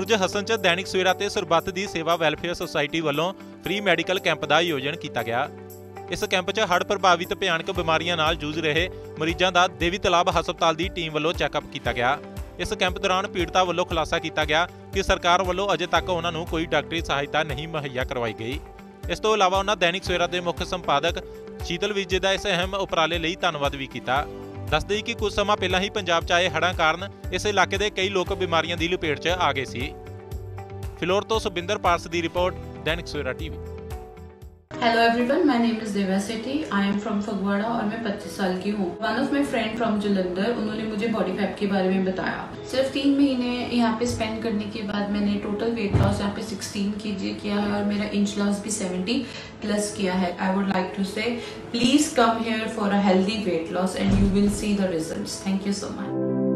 बुर्ज हसन च दैनिक सवेरा ते सुरबत दी सेवा वैलफेयर सोसाइटी वालों फ्री मैडिकल कैंप का आयोजन किया गया। इस कैंप च हड़ प्रभावित भयानक बीमारियां नाल जूझ रहे मरीजों का देवी तलाब हस्पताल की टीम वालों चैकअप किया गया। इस कैंप दौरान पीड़िता वालों खुलासा किया गया कि सरकार वालों अजे तक उन्होंने कोई डॉक्टरी सहायता नहीं मुहैया करवाई गई। इस तो इलावा उन्होंने दैनिक सवेरा के मुख्य संपादक शीतल विजय का इस अहम उपराले लिए धन्नवाद भी किया। दस दें कि कुछ समा पहला ही पंजाब च आए हड़ां कारण इस इलाके के कई लोग बीमारियों की लपेट च आ गए सी। फिलौर तो सुबिंदर पारस की रिपोर्ट, Dainik Savera TV. Hello everyone, my name is Deva Sethi. I am from Phagwara और मैं 25 साल की हूँ। One of my friend from Jalandhar, उन्होंने मुझे बॉडी फैट के बारे में बताया। सिर्फ 3 महीने यहाँ पे स्पेंड करने के बाद मैंने टोटल वेट लॉस यहाँ पे 16 kg किया है और मेरा इंच लॉस भी 70 प्लस किया है। I would like to say please come here for a healthy weight loss and you will see the results. Thank you so much.